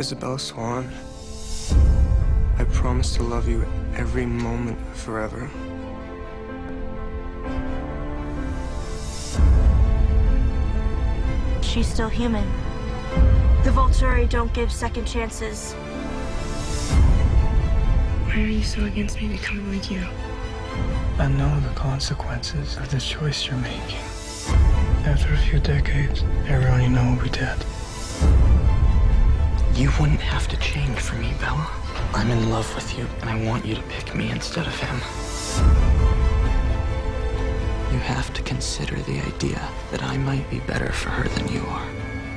Isabella Swan, I promise to love you every moment forever. She's still human. The Volturi don't give second chances. Why are you so against me becoming like you? I know the consequences of the choice you're making. After a few decades, everyone you know will be dead. You wouldn't have to change for me, Bella. I'm in love with you, and I want you to pick me instead of him. You have to consider the idea that I might be better for her than you are.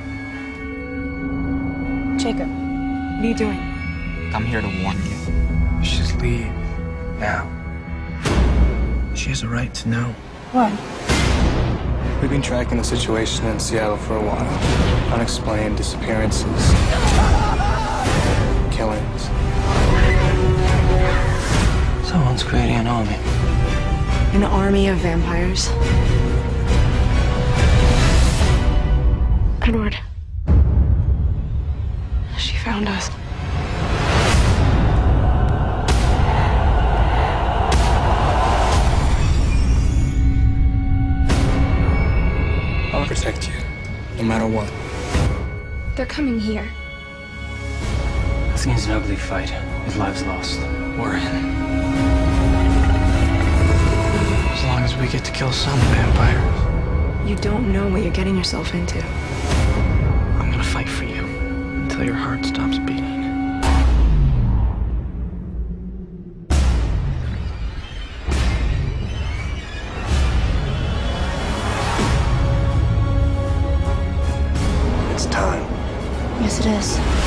Jacob, what are you doing? I'm here to warn you. She's leave now. She has a right to know. What? We've been tracking the situation in Seattle for a while. Unexplained disappearances, killings. Someone's creating an army. An army of vampires? Edward. She found us. I'll protect you, no matter what. They're coming here. This is an ugly fight. His life's lost. We're in. As long as we get to kill some vampires. You don't know what you're getting yourself into. I'm gonna fight for you until your heart stops beating. It's time. Yes, it is.